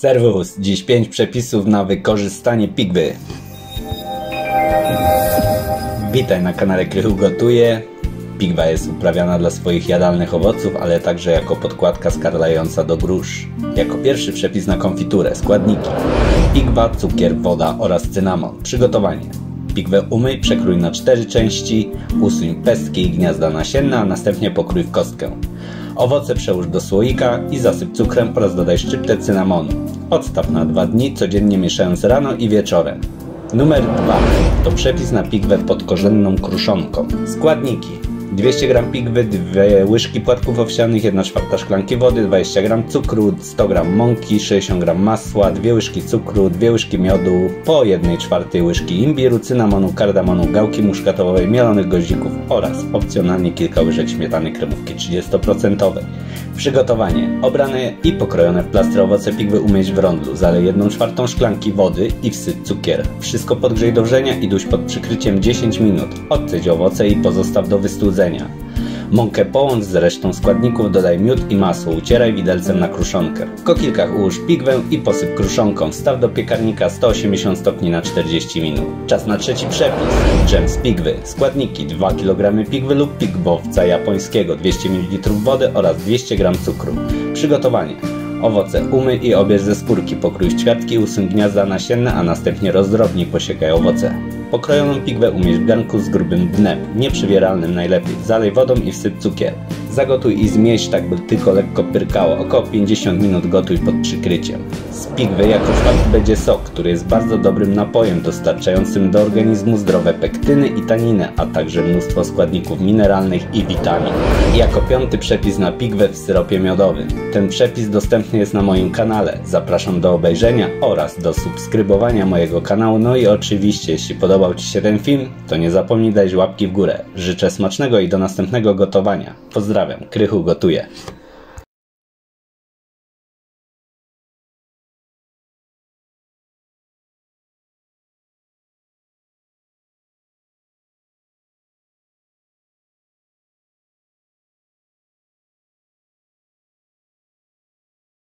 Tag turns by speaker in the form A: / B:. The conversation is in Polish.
A: Serwus, dziś 5 przepisów na wykorzystanie pigwy. Witaj na kanale Krychu Gotuje. Pigwa jest uprawiana dla swoich jadalnych owoców, ale także jako podkładka skarlająca do grusz. Jako pierwszy przepis na konfiturę. Składniki: pigwa, cukier, woda oraz cynamon. Przygotowanie: pigwę umyj, przekrój na 4 części, usuń pestki i gniazda nasienne, a następnie pokrój w kostkę. Owoce przełóż do słoika i zasyp cukrem oraz dodaj szczyptę cynamonu. Odstaw na 2 dni, codziennie mieszając rano i wieczorem. Numer 2 to przepis na pigwę podkorzenną kruszonką. Składniki: 200 g pigwy, 2 łyżki płatków owsianych, 1/4 szklanki wody, 20 g cukru, 100 g mąki, 60 g masła, 2 łyżki cukru, 2 łyżki miodu, po 1/4 łyżki imbiru, cynamonu, kardamonu, gałki muszkatołowej, mielonych goździków oraz opcjonalnie kilka łyżek śmietany kremówki 30%. Przygotowanie: obrane i pokrojone w plastry owoce pigwy umieść w rondlu, zalej 1/4 szklanki wody i wsyp cukier. Wszystko podgrzej do wrzenia i duś pod przykryciem 10 minut. Odcedź owoce i pozostaw do wystudzenia. Mąkę połącz z resztą składników, dodaj miód i masło, ucieraj widelcem na kruszonkę. W kokilkach ułóż pigwę i posyp kruszonką. Wstaw do piekarnika 180 stopni na 40 minut. Czas na trzeci przepis. Dżem z pigwy. Składniki: 2 kg pigwy lub pigwowca japońskiego, 200 ml wody oraz 200 g cukru. Przygotowanie: owoce umyj i obierz ze skórki, pokrój w ćwiartki, usuń gniazda nasienne, a następnie rozdrobnij, posiekaj owoce. Pokrojoną pigwę umieść w garnku z grubym dnem, nieprzewieralnym najlepiej. Zalej wodą i wsyp cukier. Zagotuj i zmieść tak, by tylko lekko pyrkało. Około 50 minut gotuj pod przykryciem. Z pigwy jako czwarty będzie sok, który jest bardzo dobrym napojem dostarczającym do organizmu zdrowe pektyny i taniny, a także mnóstwo składników mineralnych i witamin. I jako piąty przepis na pigwę w syropie miodowym. Ten przepis dostępny jest na moim kanale. Zapraszam do obejrzenia oraz do subskrybowania mojego kanału. No i oczywiście, jeśli podobał Ci się ten film, to nie zapomnij dać łapki w górę. Życzę smacznego i do następnego gotowania. Pozdrawiam, Krychu Gotuje.